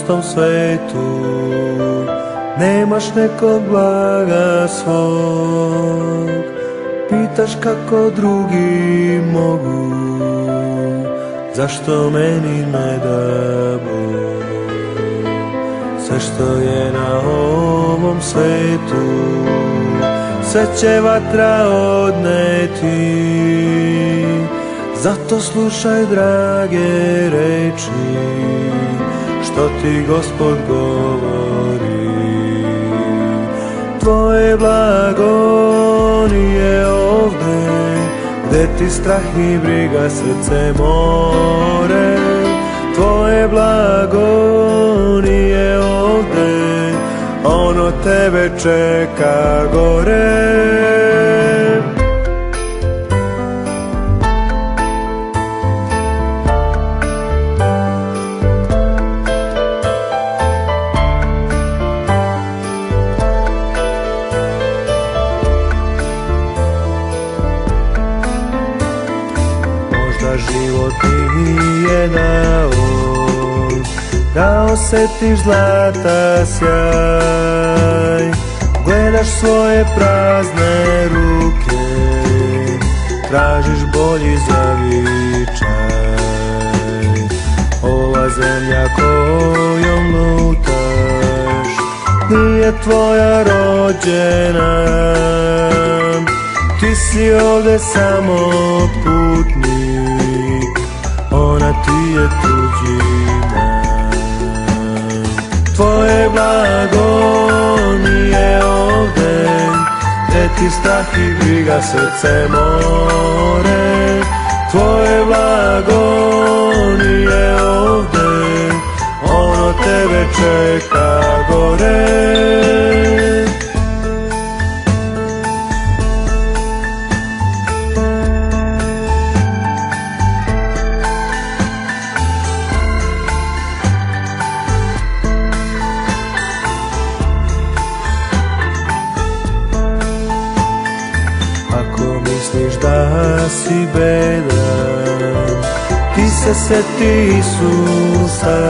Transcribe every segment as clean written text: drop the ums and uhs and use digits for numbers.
tom svetu nemaš nekog blaga svog. Pitaš kako drugi mogu, zašto meni ne da Bog? Sve što je na ovom svetu, sve će vatra odneti. Zato slušaj, drage, reči što ti Gospod govori. Tvoje blago nije ovde, gde ti strah i briga srce more. Tvoje blago nije ovde, ono tebe čeka gore. Život nije dao da osetiš zlata sjaj. Gledaš svoje prazne ruke, tražiš bolji zavičaj. Ova zemlja kojom lutaš nije tvoja rođena. Ti si ovde samo putnik, ona ti je tuđina. Tvoje blago nije ovde, gde ti strah i briga srce more. Tvoje blago nije ovde, ono tebe čeka gore. Misliš da si bedan, ti se seti Isusa.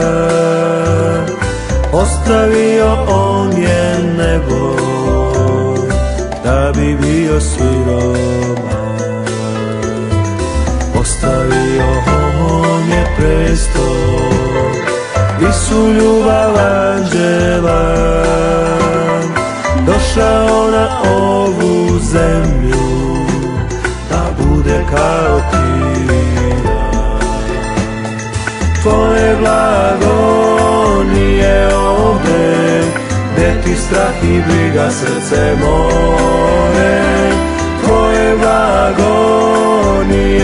Ostavio on je nebo da bi bio siroman. Ostavio on je prestol i su ljubav anđela. Došao na ovu zemlju da bude kao ti. Tvoje blago nije ovde, gde ti strah i briga srce more. Tvoje blago nije